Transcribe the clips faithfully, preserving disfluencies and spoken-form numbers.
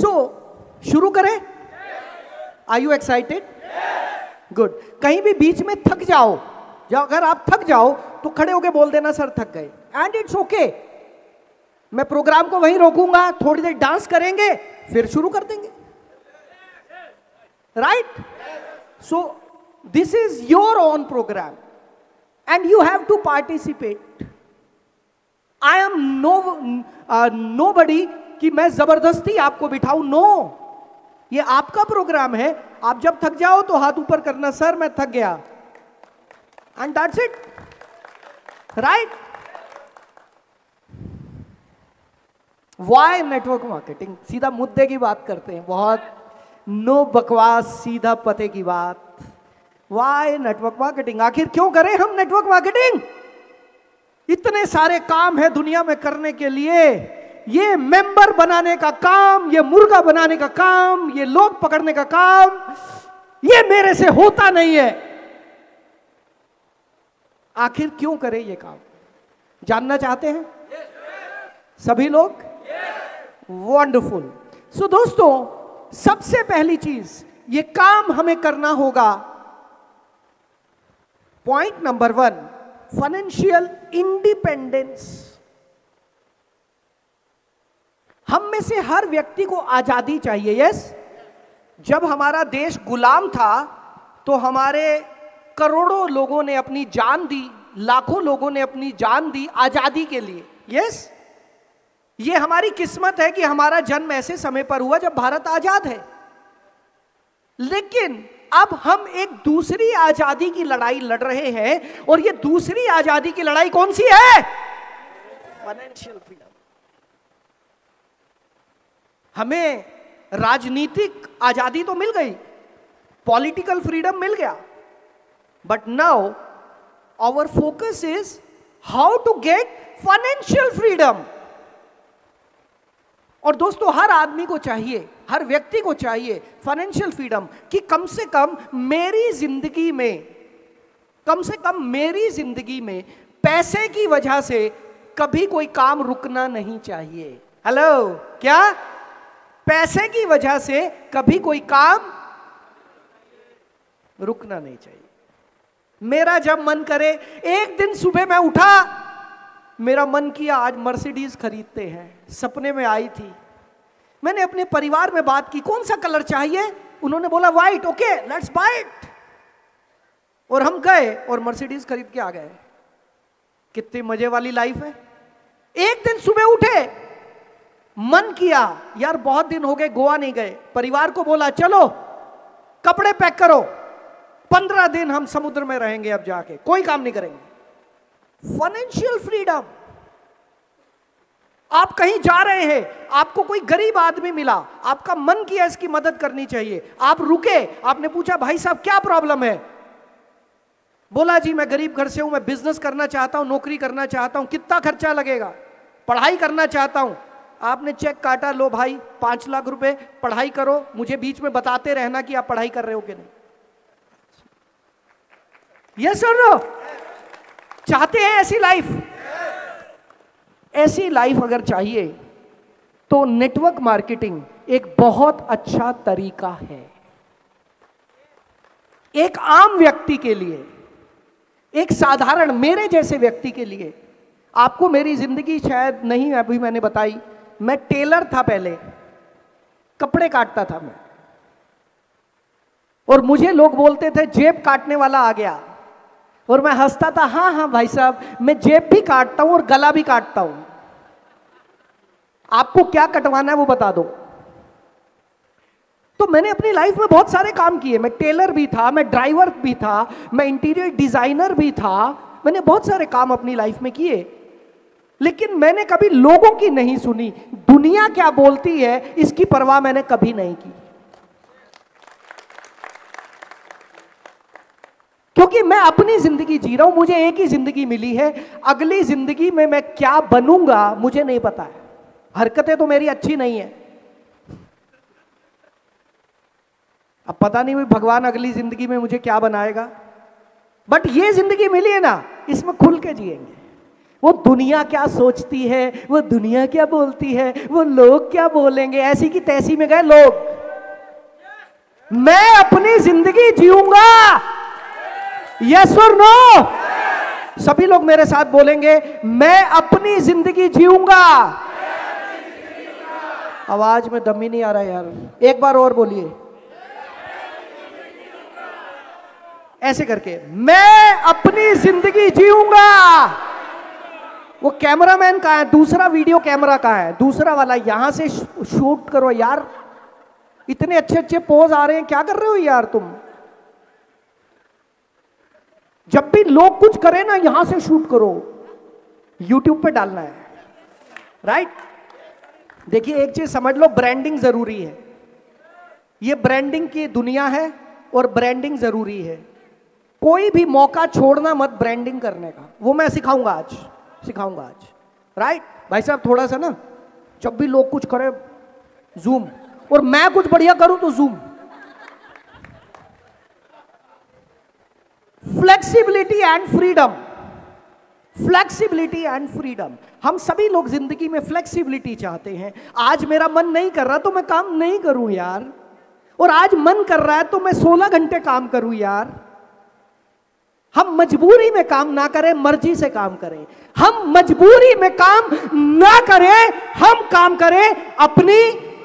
सो शुरू करें? Are you excited? Good. कहीं भी बीच में थक जाओ, या अगर आप थक जाओ तो खड़े होके बोल देना सर थक गए, एंड इट्स ओके। मैं प्रोग्राम को वहीं रोकूंगा, थोड़ी देर डांस करेंगे, फिर शुरू कर देंगे, right? So this is your own program and you have to participate. I am no nobody कि मैं जबरदस्ती आपको बिठाऊं, नो no. ये आपका प्रोग्राम है। आप जब थक जाओ तो हाथ ऊपर करना, सर मैं थक गया, and that's it, right? Why network marketing? सीधा मुद्दे की बात करते हैं, बहुत नो बकवास, सीधा पते की बात। Why network marketing? आखिर क्यों करें हम नेटवर्क मार्केटिंग? इतने सारे काम है दुनिया में करने के लिए। ये मेंबर बनाने का काम, ये मुर्गा बनाने का काम, ये लोग पकड़ने का काम, ये मेरे से होता नहीं है। आखिर क्यों करें ये काम? जानना चाहते हैं सभी लोग? वंडरफुल। सो दोस्तों, सबसे पहली चीज ये काम हमें करना होगा। Point number one, financial independence. हम में से हर व्यक्ति को आजादी चाहिए, यस? जब हमारा देश गुलाम था तो हमारे करोड़ों लोगों ने अपनी जान दी, लाखों लोगों ने अपनी जान दी आजादी के लिए, यस? ये हमारी किस्मत है कि हमारा जन्म ऐसे समय पर हुआ जब भारत आजाद है। लेकिन अब हम एक दूसरी आजादी की लड़ाई लड़ रहे हैं, और ये दूसरी आजादी की लड़ाई कौन सी है? Financial freedom. हमें राजनीतिक आजादी तो मिल गई, पॉलिटिकल फ्रीडम मिल गया, but now our focus is how to get financial freedom. और दोस्तों, हर आदमी को चाहिए, हर व्यक्ति को चाहिए फाइनेंशियल फ्रीडम, कि कम से कम मेरी जिंदगी में, कम से कम मेरी जिंदगी में पैसे की वजह से कभी कोई काम रुकना नहीं चाहिए। हेलो, क्या? पैसे की वजह से कभी कोई काम रुकना नहीं चाहिए। मेरा जब मन करे, एक दिन सुबह मैं उठा, मेरा मन किया आज मर्सिडीज खरीदते हैं, सपने में आई थी। मैंने अपने परिवार में बात की, कौन सा कलर चाहिए? उन्होंने बोला white, okay let's buy it. और हम गए और मर्सिडीज खरीद के आ गए। कितनी मजे वाली लाइफ है। एक दिन सुबह उठे, मन किया यार बहुत दिन हो गए गोवा नहीं गए, परिवार को बोला चलो कपड़े पैक करो, पंद्रह दिन हम समुद्र में रहेंगे, अब जाके कोई काम नहीं करेंगे। Financial freedom. आप कहीं जा रहे हैं, आपको कोई गरीब आदमी मिला, आपका मन किया इसकी मदद करनी चाहिए, आप रुके, आपने पूछा भाई साहब क्या प्रॉब्लम है? बोला जी मैं गरीब घर से हूं, मैं बिजनेस करना चाहता हूं, नौकरी करना चाहता हूं, कितना खर्चा लगेगा? पढ़ाई करना चाहता हूं। आपने चेक काटा, लो भाई पांच लाख रुपए, पढ़ाई करो, मुझे बीच में बताते रहना कि आप पढ़ाई कर रहे हो कि नहीं। यस और नो? चाहते हैं ऐसी लाइफ? ऐसी लाइफ अगर चाहिए तो नेटवर्क मार्केटिंग एक बहुत अच्छा तरीका है। एक आम व्यक्ति के लिए, एक साधारण मेरे जैसे व्यक्ति के लिए। आपको मेरी जिंदगी शायद नहीं अभी मैंने बताई, मैं टेलर था पहले, कपड़े काटता था मैं, और मुझे लोग बोलते थे जेब काटने वाला आ गया, और मैं हंसता था, हाँ हाँ भाई साहब मैं जेब भी काटता हूं और गला भी काटता हूं, आपको क्या कटवाना है वो बता दो। तो मैंने अपनी लाइफ में बहुत सारे काम किए। मैं टेलर भी था, मैं ड्राइवर भी था, मैं इंटीरियर डिजाइनर भी था, मैंने बहुत सारे काम अपनी लाइफ में किए, लेकिन मैंने कभी लोगों की नहीं सुनी, दुनिया क्या बोलती है इसकी परवाह मैंने कभी नहीं की। क्योंकि मैं अपनी जिंदगी जी रहा हूं, मुझे एक ही जिंदगी मिली है, अगली जिंदगी में मैं क्या बनूंगा मुझे नहीं पता है। हरकतें तो मेरी अच्छी नहीं है, अब पता नहीं भी भगवान अगली जिंदगी में मुझे क्या बनाएगा, बट ये जिंदगी मिली है ना, इसमें खुल के जिएंगे। वो दुनिया क्या सोचती है, वो दुनिया क्या बोलती है, वो लोग क्या बोलेंगे, ऐसी की तैसी में गए लोग। मैं अपनी जिंदगी जीऊंगा, यस और नो? सभी लोग मेरे साथ बोलेंगे, मैं अपनी जिंदगी जीऊंगा। आवाज में दम ही नहीं आ रहा यार, एक बार और बोलिए ऐसे करके, मैं अपनी जिंदगी जीऊंगा। वो कैमरामैन कहाँ है? दूसरा वीडियो कैमरा कहाँ है? दूसरा वाला, यहां से शूट करो यार। इतने अच्छे अच्छे पोज आ रहे हैं, क्या कर रहे हो यार तुम? जब भी लोग कुछ करें ना, यहां से शूट करो, यूट्यूब पे डालना है, राइट? देखिए एक चीज समझ लो, ब्रांडिंग जरूरी है। ये ब्रांडिंग की दुनिया है और ब्रांडिंग जरूरी है। कोई भी मौका छोड़ना मत ब्रांडिंग करने का, वो मैं सिखाऊंगा आज, सिखाऊंगा आज, राइट? भाई साहब थोड़ा सा ना, जब भी लोग कुछ करें जूम, और मैं कुछ बढ़िया करूं तो zoom. Flexibility and freedom, flexibility and freedom. हम सभी लोग जिंदगी में फ्लेक्सिबिलिटी चाहते हैं। आज मेरा मन नहीं कर रहा तो मैं काम नहीं करूं यार, और आज मन कर रहा है तो मैं सोलह घंटे काम करूं यार। हम मजबूरी में काम ना करें, मर्जी से काम करें। हम मजबूरी में काम ना करें, हम काम करें अपनी,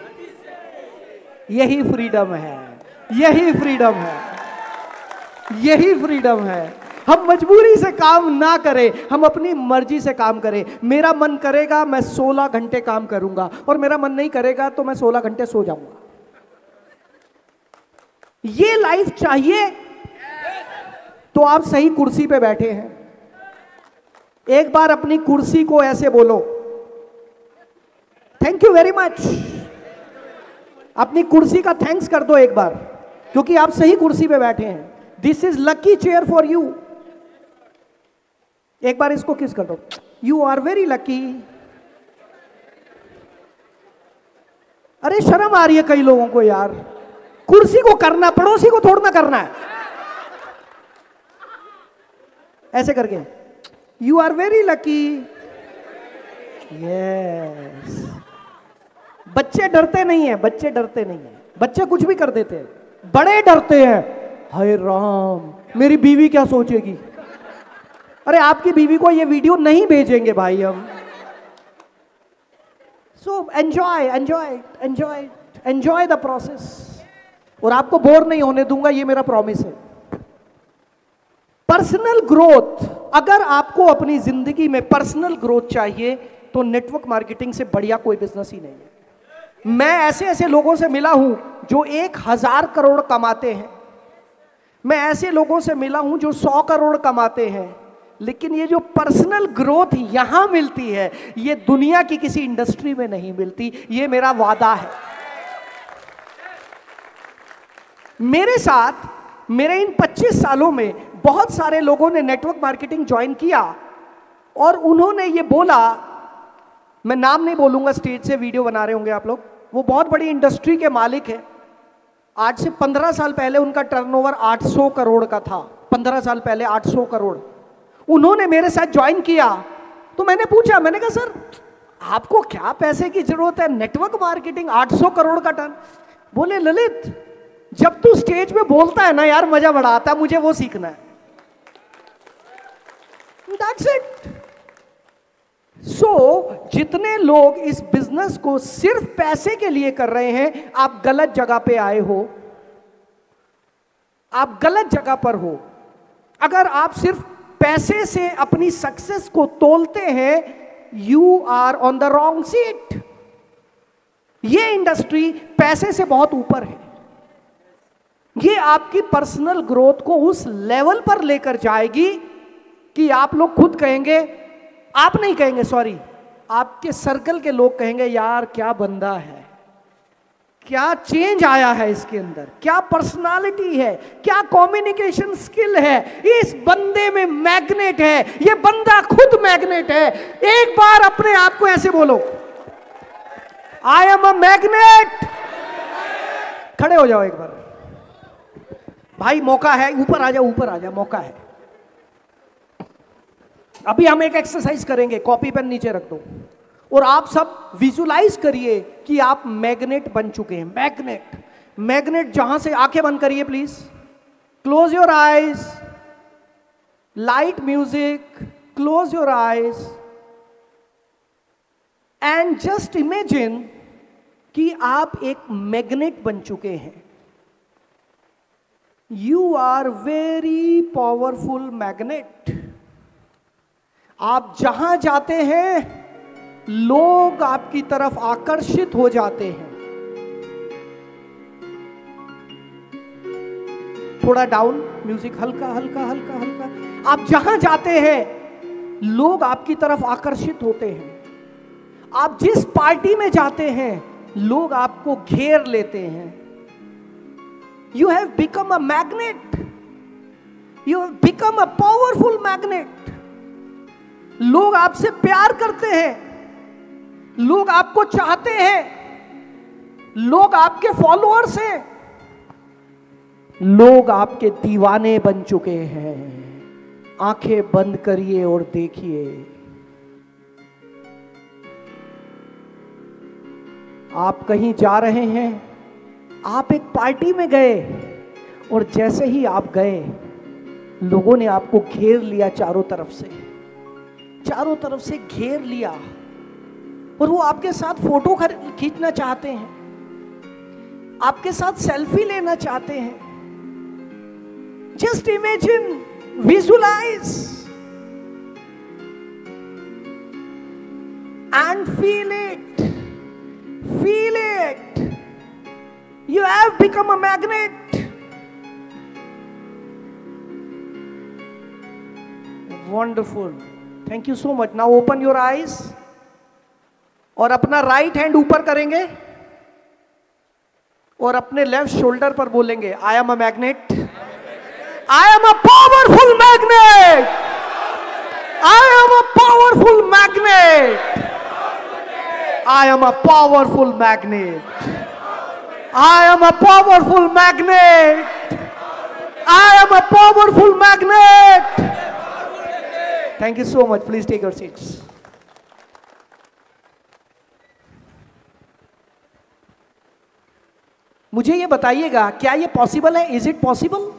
यही फ्रीडम है, यही फ्रीडम है, यही फ्रीडम है। हम मजबूरी से काम ना करें, हम अपनी मर्जी से काम करें। मेरा मन करेगा मैं सोलह घंटे काम करूंगा, और मेरा मन नहीं करेगा तो मैं सोलह घंटे सो जाऊंगा। ये लाइफ चाहिए तो आप सही कुर्सी पे बैठे हैं। एक बार अपनी कुर्सी को ऐसे बोलो, थैंक यू वेरी मच। अपनी कुर्सी का थैंक्स कर दो एक बार, क्योंकि आप सही कुर्सी पे बैठे हैं। This is lucky chair for you. एक बार इसको किस कर दो, यू आर वेरी लकी। अरे शर्म आ रही है कई लोगों को यार, कुर्सी को करना, पड़ोसी को थोड़ा ना करना है। ऐसे करके, you are very lucky. Yes. बच्चे डरते नहीं है, बच्चे डरते नहीं है, बच्चे कुछ भी कर देते हैं, बड़े डरते हैं। हाय राम, मेरी बीवी क्या सोचेगी। अरे आपकी बीवी को ये वीडियो नहीं भेजेंगे भाई हम। So enjoy enjoy enjoy enjoy the process, और आपको बोर नहीं होने दूंगा, ये मेरा प्रॉमिस है। पर्सनल ग्रोथ, अगर आपको अपनी जिंदगी में पर्सनल ग्रोथ चाहिए तो नेटवर्क मार्केटिंग से बढ़िया कोई बिजनेस ही नहीं है। मैं ऐसे ऐसे लोगों से मिला हूं जो एक हजार करोड़ कमाते हैं, मैं ऐसे लोगों से मिला हूं जो सौ करोड़ कमाते हैं, लेकिन ये जो पर्सनल ग्रोथ यहां मिलती है, ये दुनिया की किसी इंडस्ट्री में नहीं मिलती। ये मेरा वादा है। मेरे साथ मेरे इन पच्चीस सालों में बहुत सारे लोगों ने नेटवर्क मार्केटिंग ज्वाइन किया, और उन्होंने ये बोला, मैं नाम नहीं बोलूंगा, स्टेज से वीडियो बना रहे होंगे आप लोग, वो बहुत बड़ी इंडस्ट्री के मालिक है। आज से पंद्रह साल पहले उनका टर्नओवर आठ सौ करोड़ का था। पंद्रह साल पहले आठ सौ करोड़। उन्होंने मेरे साथ ज्वाइन किया, तो मैंने पूछा, मैंने कहा सर आपको क्या पैसे की जरूरत है, नेटवर्क मार्केटिंग आठ सौ करोड़ का टर्न। बोले ललित, जब तू स्टेज पे बोलता है ना यार, मजा बड़ा आता है, मुझे वो सीखना है। That's it. So, जितने लोग इस बिजनेस को सिर्फ पैसे के लिए कर रहे हैं, आप गलत जगह पे आए हो, आप गलत जगह पर हो। अगर आप सिर्फ पैसे से अपनी सक्सेस को तोलते हैं, you are on the wrong seat. ये इंडस्ट्री पैसे से बहुत ऊपर है। ये आपकी पर्सनल ग्रोथ को उस लेवल पर लेकर जाएगी कि आप लोग खुद कहेंगे, आप नहीं कहेंगे, सॉरी, आपके सर्कल के लोग कहेंगे, यार क्या बंदा है, क्या चेंज आया है इसके अंदर, क्या पर्सनालिटी है, क्या कम्युनिकेशन स्किल है, इस बंदे में मैग्नेट है, ये बंदा खुद मैग्नेट है। एक बार अपने आप को ऐसे बोलो, आई एम अ मैग्नेट। खड़े हो जाओ एक बार भाई, मौका है, ऊपर आ जाओ, ऊपर आ जाओ, मौका है। अभी हम एक एक्सरसाइज करेंगे, कॉपी पेन नीचे रख दो और आप सब विजुलाइज करिए कि आप मैग्नेट बन चुके हैं। मैग्नेट, मैग्नेट जहां से, आंखें बंद करिए please, close your eyes, light music, close your eyes and just imagine कि आप एक मैग्नेट बन चुके हैं। You are very powerful magnet. आप जहां जाते हैं लोग आपकी तरफ आकर्षित हो जाते हैं। थोड़ा डाउन म्यूजिक, हल्का हल्का हल्का हल्का। आप जहां जाते हैं लोग आपकी तरफ आकर्षित होते हैं। आप जिस पार्टी में जाते हैं लोग आपको घेर लेते हैं। You have become a magnet, you have become a powerful magnet. लोग आपसे प्यार करते हैं, लोग आपको चाहते हैं, लोग आपके फॉलोअर्स हैं, लोग आपके दीवाने बन चुके हैं। आंखें बंद करिए और देखिए, आप कहीं जा रहे हैं, आप एक पार्टी में गए और जैसे ही आप गए लोगों ने आपको घेर लिया, चारों तरफ से चारों तरफ से घेर लिया और वो आपके साथ फोटो खींचना चाहते हैं, आपके साथ सेल्फी लेना चाहते हैं। Just imagine, visualise and feel it, feel it. You have become a magnet. Wonderful. Thank you so much. Now open your eyes. और अपना राइट हैंड ऊपर करेंगे और अपने लेफ्ट शोल्डर पर बोलेंगे, I am a magnet. I am a powerful magnet. I am a powerful magnet. I am a powerful magnet. I am a powerful magnet. I am a powerful magnet. Thank you so much. Please take your seats. मुझे ये बताइएगा, क्या ये possible है? Is it possible?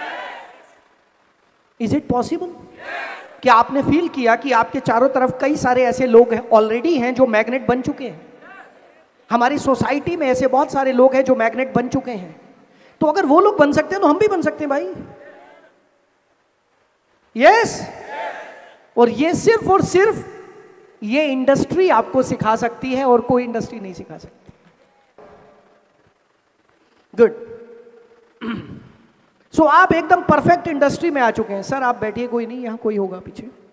Is it possible? क्या आपने feel किया कि आपके चारों तरफ कई सारे ऐसे लोग हैं ऑलरेडी हैं जो मैग्नेट बन चुके हैं? हमारी सोसाइटी में ऐसे बहुत सारे लोग हैं जो मैग्नेट बन चुके हैं। तो अगर वो लोग बन सकते हैं तो हम भी बन सकते हैं भाई। Yes yes? और ये सिर्फ और सिर्फ ये इंडस्ट्री आपको सिखा सकती है और कोई इंडस्ट्री नहीं सिखा सकती। गुड। सो आप एकदम परफेक्ट इंडस्ट्री में आ चुके हैं। सर आप बैठिए, कोई नहीं, यहां कोई होगा पीछे।